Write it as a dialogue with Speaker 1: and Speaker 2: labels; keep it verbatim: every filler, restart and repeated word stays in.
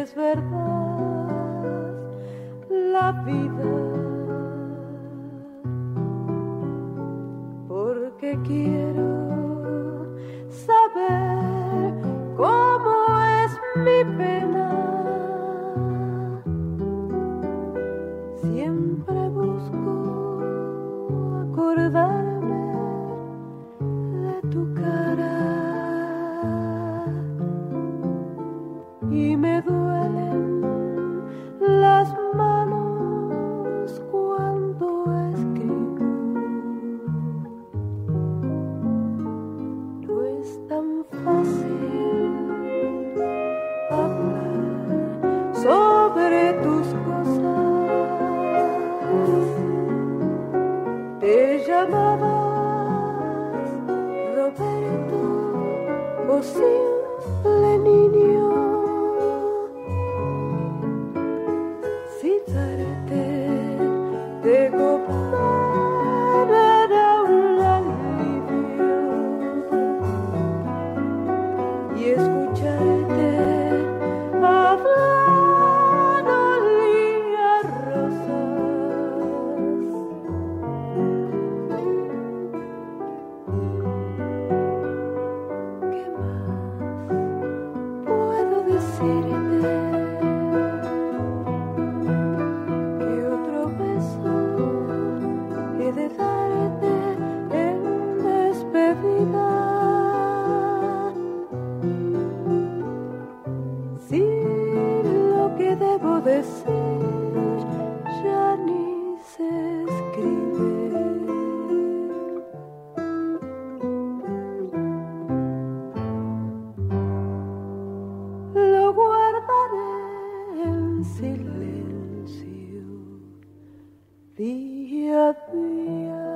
Speaker 1: es verdad la vida, porque quiero saber cómo es mi pena. Siempre busco acordarme de tu cara y me duelen las manos cuando escribo. No es tan fácil hablar sobre tus cosas. Te llamabas Roberto o simple niño. Citarte de gozar era un alivio y escucharte hablar olía rosas. ¿Qué más puedo decirte? De darte en despedida. Si lo que debo decir ya ni se escribe. Lo guardaré en silencio día a día.